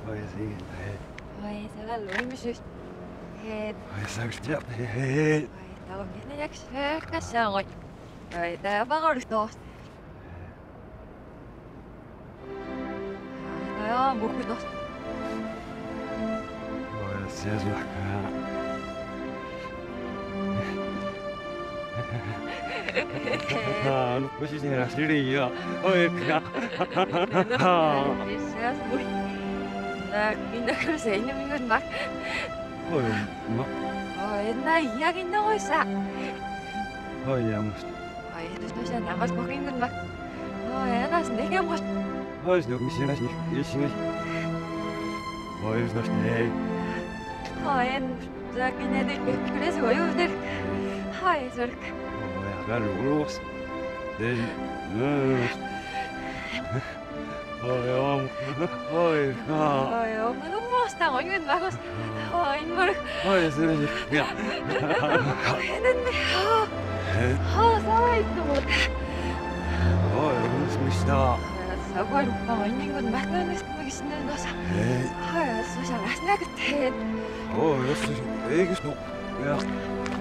Oj, sige. Oj, så var løgmesøs. Oj, så stjæp. Oj, Der var mine jeg søger sig rundt. Oj, der var du ståst. Der var muligt også. oj, ser så 아, 무엇이 제일 싫어요? oj, 그가. Det ser så muligt. Der 그래서 있는 건 막. oj, 뭐? 나 이야기 있는 거 있어. oj, ja måste. Du skal nærmest på ringen 막. 나 내게 뭐. oj, så du siger næsten ikke. oj, så snæg. 나 그네들 그래서 왜들. 저렇게. oj, hvad lås? Det oj, men nu måste jag gå in bakom. 이걸. oj, så det ja. 했는데. 살아 있어 못. oj, 무슨 사과를 오빠가 있는 건 막는 생각이 신는 거사. 에이. 소셜 라스나 그때. oj, das ist echt so. Ja.